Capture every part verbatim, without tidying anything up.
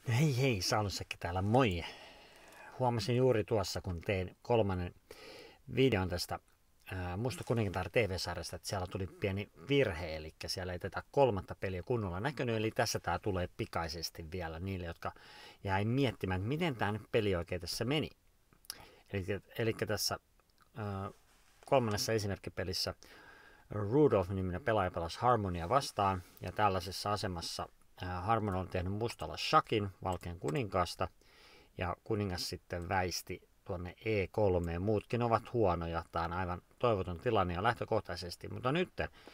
Hei hei, Saulussäkin täällä, moi! Huomasin juuri tuossa, kun tein kolmannen videon tästä ää, Musta kuningatar T V-sarjasta, että siellä tuli pieni virhe, eli siellä ei tätä kolmatta peliä kunnolla näkynyt, eli tässä tämä tulee pikaisesti vielä niille, jotka jäi miettimään, että miten tämä peli oikein tässä meni. Eli, eli tässä ää, kolmannessa esimerkkipelissä Rudolph-niminen pelaaja pelasi Harmonia vastaan, ja tällaisessa asemassa Harmon on tehnyt mustalla shakin valkean kuninkaasta, ja kuningas sitten väisti tuonne E kolme. Muutkin ovat huonoja. Tämä on aivan toivoton tilanne ja lähtökohtaisesti. Mutta nyt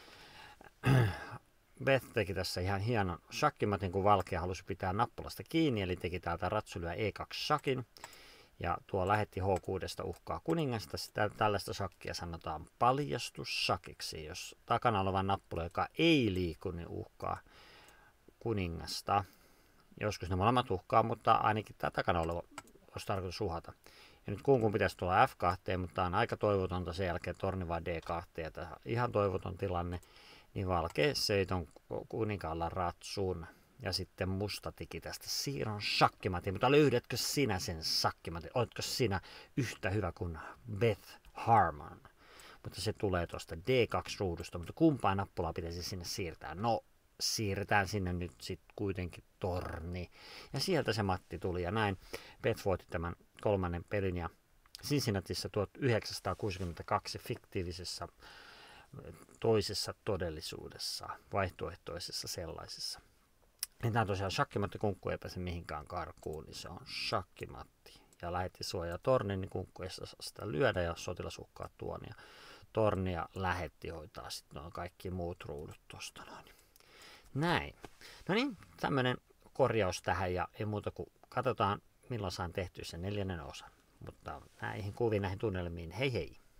Beth teki tässä ihan hienon shakkimatin, kun valkea halusi pitää nappulasta kiinni, eli teki täältä ratsulyö E kaksi shakin. Ja tuo lähetti H kuusi uhkaa kuningasta. Sitä, tällaista shakkia sanotaan paljastussakiksi. Jos takana oleva nappula, joka ei liiku, niin uhkaa kuningasta. Joskus ne molemmat uhkaa, mutta ainakin tämä takana oleva olisi tarkoitus uhata. Ja nyt kuun kun pitäisi tulla F kaksi, mutta tämä on aika toivotonta, sen jälkeen torni vaan D kaksi, ja tämä on ihan toivoton tilanne, niin valkea seiton kuninkaalla ratsun. Ja sitten musta teki tästä siirron shakkimatin, mutta löydätkö sinä sen shakkimatin? Oletko sinä yhtä hyvä kuin Beth Harmon? Mutta se tulee tuosta D kaksi ruudusta, mutta kumpaa nappulaa pitäisi sinne siirtää? No, siirretään sinne nyt sitten kuitenkin torni. Ja sieltä se matti tuli ja näin. Beth voitti tämän kolmannen pelin ja Cincinnatissa tuhatyhdeksänsataakuusikymmentäkaksi fiktiivisessä toisessa todellisuudessa, vaihtoehtoisessa sellaisessa. Ja tämä on tosiaan shakkimatti, kunkku ei pääse mihinkään karkuun, niin se on shakkimatti. Ja lähetti suojaa tornin, niin kunkku ei saa sitä lyödä ja sotilas uhkaa tuon. Ja tornia lähetti hoitaa sitten noin kaikki muut ruudut tuosta noin. Näin. No niin, tämmöinen korjaus tähän ja ei muuta kuin katsotaan milloin saan tehtyä sen neljännen osan. Mutta näihin kuviin, näihin tunnelmiin, hei hei!